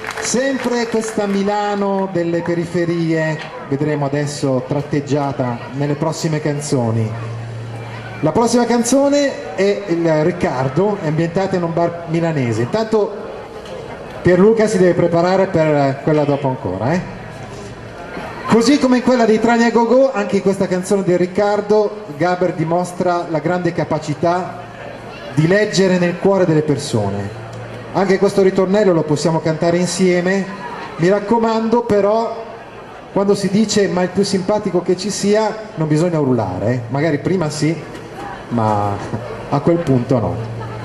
Sempre questa Milano delle periferie, vedremo adesso tratteggiata nelle prossime canzoni. La prossima canzone è il Riccardo, è ambientata in un bar milanese. Intanto Pierluca si deve preparare per quella dopo ancora. Così come in quella dei Trani a Go-Go, anche in questa canzone del Riccardo, Gaber dimostra la grande capacità di leggere nel cuore delle persone. Anche questo ritornello lo possiamo cantare insieme, mi raccomando però quando si dice ma il più simpatico che ci sia non bisogna urlare, magari prima sì, ma a quel punto no.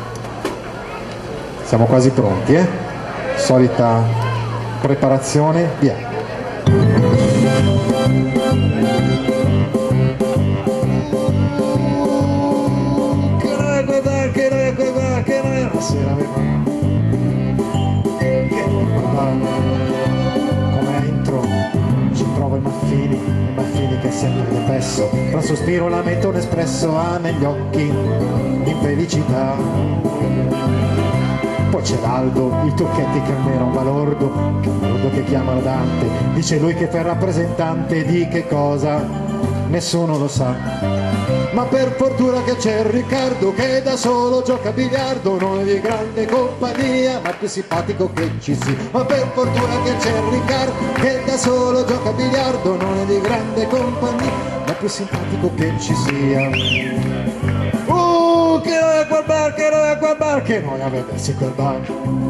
Siamo quasi pronti, solita preparazione, via. Come entro ci trovo i Maffini che sempre depresso, tra sospiro lamento un espresso ha negli occhi infelicità. Poi c'è l'Aldo, il Turchetti che non era un balordo che chiamano Dante, dice lui che fa il rappresentante di che cosa nessuno lo sa. Ma per fortuna che c'è Riccardo che da solo gioca a biliardo, non è di grande compagnia ma più simpatico che ci sia. Ma per fortuna che c'è Riccardo che da solo gioca a biliardo, non è di grande compagnia ma più simpatico che ci sia. Che noi a quel bar, che noi a quel bar, che noi a vedersi quel bar.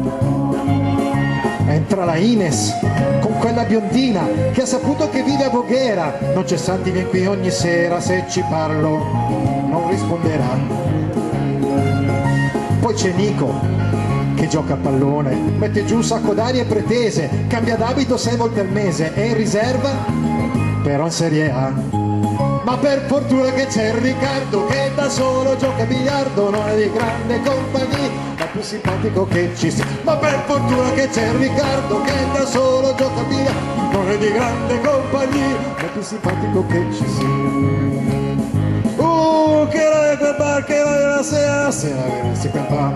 Entra la Ines con quella biondina che ha saputo che vive a Voghera. Non c'è Santi, viene qui ogni sera, se ci parlo non risponderà. Poi c'è Nico che gioca a pallone, mette giù un sacco d'arie pretese, cambia d'abito 6 volte al mese, è in riserva però in Serie A. Ma per fortuna che c'è Riccardo che da solo gioca a biliardo, non è di grande compagnia ma più simpatico che ci sia. Ma per fortuna che c'è Riccardo che da solo gioca a biliardo, non è di grande compagnia ma più simpatico che ci sia. Che noi a quel bar, che noi la sera vedersi quel bar.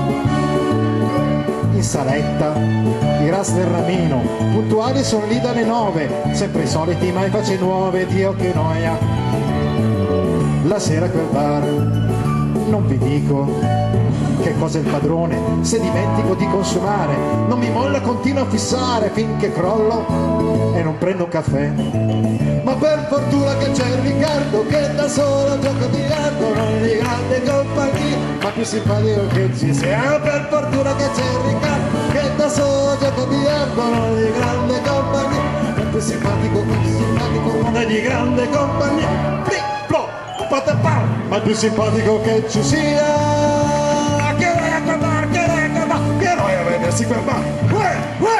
In saletta i Ras del Ramino puntuali sono lì dalle 9, sempre i soliti mai face nuove, Dio che noia. La sera a quel bar non vi dico che cosa è il padrone, se dimentico di consumare non mi molla, continua a fissare finché crollo e non prendo caffè. Ma per fortuna che c'è Riccardo che da solo gioca a biliardo, non è di grande compagnia ma più simpatico che ci sia. Per fortuna che c'è Riccardo che da solo gioca a biliardo, non è di grande compagnia ma più simpatico, non è di grande compagnia ma più simpatico che ci sia. Che noi a quel bar, che noi a vedersi quel bar.